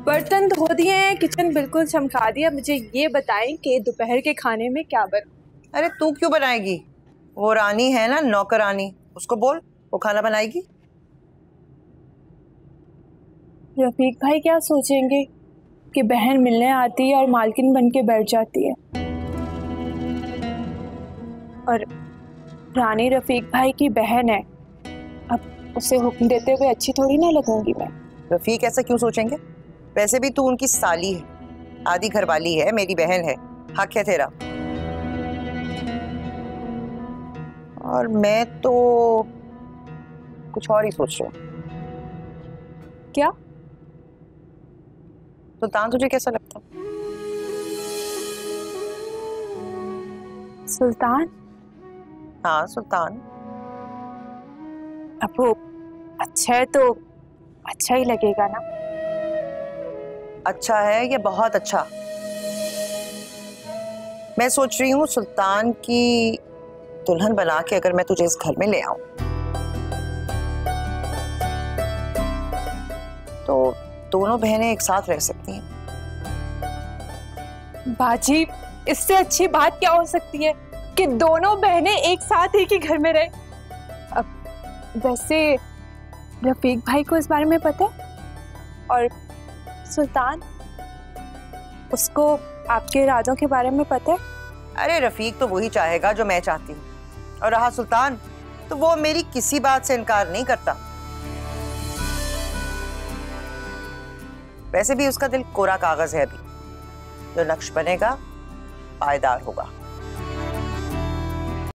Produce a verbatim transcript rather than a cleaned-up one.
बर्तन धो दिए हैं, किचन बिल्कुल चमका दिया। मुझे ये बताएं कि दोपहर के खाने में क्या बना? अरे तू क्यों बनाएगी? वो रानी है ना, नौकरानी, उसको बोल, वो खाना बनाएगी। रफीक भाई क्या सोचेंगे कि बहन मिलने आती है और मालकिन बन के बैठ जाती है, और रानी रफीक भाई की बहन है। अब उसे हुक्म देते हुए अच्छी थोड़ी ना लगूंगी मैं। रफीक ऐसा क्यों सोचेंगे? वैसे भी तू उनकी साली है, आधी घरवाली है, मेरी बहन है, हक है तेरा। और मैं तो कुछ और ही सोच रही हूँ। क्या? सुल्तान तुझे कैसा लगता? सुल्तान? हाँ सुल्तान। अब वो अच्छा है तो अच्छा ही लगेगा ना। अच्छा है या बहुत अच्छा? मैं सोच रही हूँ सुल्तान की दुल्हन बना के अगर मैं तुझे इस घर में ले आऊं तो दोनों बहनें एक साथ रह सकती हैं। बाजी, इससे अच्छी बात क्या हो सकती है कि दोनों बहनें एक साथ एक ही घर में रहे। अब वैसे रफीक भाई को इस बारे में पता है, और सुल्तान, उसको आपके इरादों के बारे में पता है? अरे रफीक तो वही चाहेगा जो मैं चाहती हूँ, और रहा सुल्तान तो वो मेरी किसी बात से इनकार नहीं करता। वैसे भी उसका दिल कोरा कागज है अभी, जो नक्श बनेगा पायदार होगा।